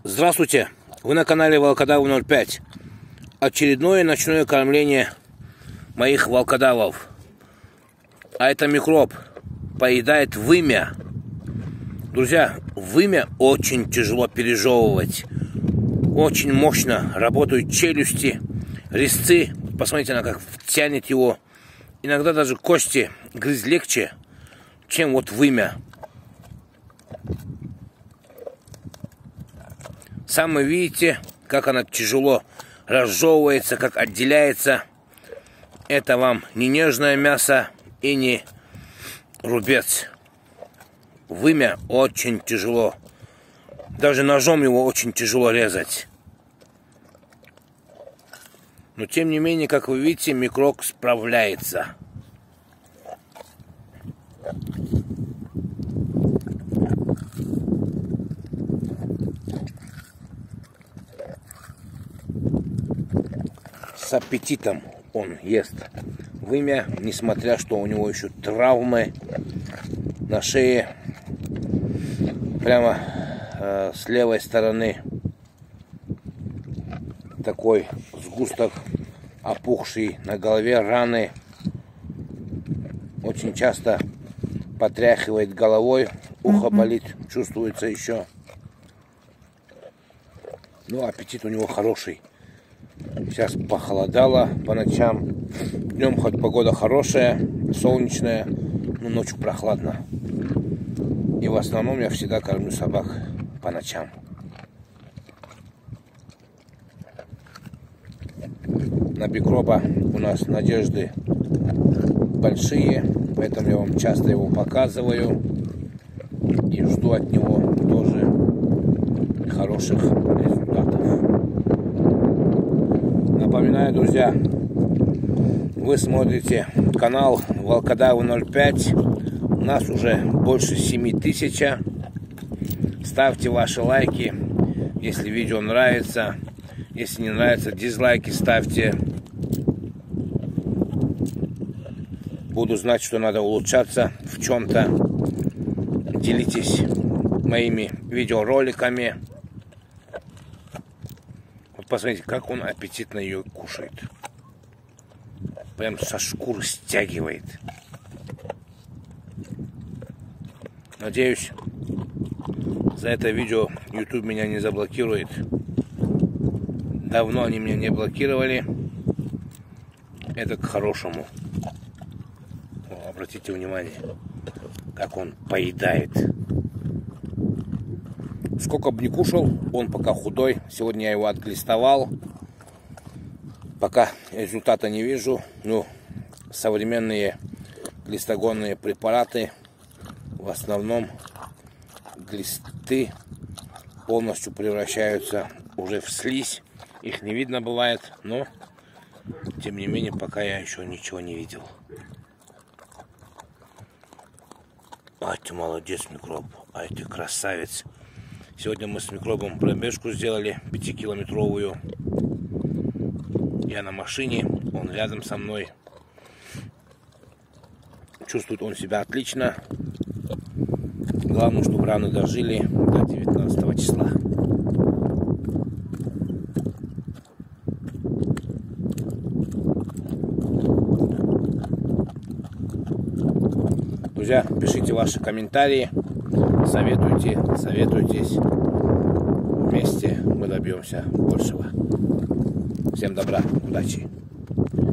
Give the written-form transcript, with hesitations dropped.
Здравствуйте! Вы на канале Волкодав 05. Очередное ночное кормление моих волкодавов. А это микроб поедает вымя. Друзья, вымя очень тяжело пережевывать. Очень мощно работают челюсти, резцы. Посмотрите, она как тянет его. Иногда даже кости грызть легче, чем вот вымя. Сам вы видите, как она тяжело разжевывается, как отделяется. Это вам не нежное мясо и не рубец. Вымя очень тяжело. Даже ножом его очень тяжело резать. Но тем не менее, как вы видите, микроб справляется. С аппетитом он ест вымя, несмотря что у него еще травмы на шее. Прямо с левой стороны такой сгусток опухший, на голове раны. Очень часто потряхивает головой, ухо болит, чувствуется еще. Ну, аппетит у него хороший. Сейчас похолодало по ночам. Днем хоть погода хорошая, солнечная, но ночью прохладно. И в основном я всегда кормлю собак по ночам. На микроба у нас надежды большие, поэтому я вам часто его показываю и жду от него тоже хороших результатов. Напоминаю, друзья, вы смотрите канал Волкодав 05. У нас уже больше 7000. Ставьте ваши лайки, если видео нравится. Если не нравится, дизлайки ставьте. Буду знать, что надо улучшаться в чем-то. Делитесь моими видеороликами. Вот посмотрите, как он аппетитно ее кушает. Прям со шкуры стягивает. Надеюсь, за это видео YouTube меня не заблокирует. Давно они меня не блокировали. Это к хорошему. Обратите внимание, как он поедает. Сколько бы ни кушал, он пока худой. Сегодня я его отглистовал. Пока результата не вижу. Ну, современные глистогонные препараты, в основном глисты полностью превращаются уже в слизь. Их не видно бывает, но тем не менее пока я еще ничего не видел. Ай, ты молодец, микроб. Ай, ты красавец. Сегодня мы с микробом пробежку сделали 5-километровую. Я на машине, он рядом со мной. Чувствует он себя отлично. Главное, чтобы раны дожили до 19 числа. Друзья, пишите ваши комментарии, советуйтесь. Вместе мы добьемся большего. Всем добра, удачи.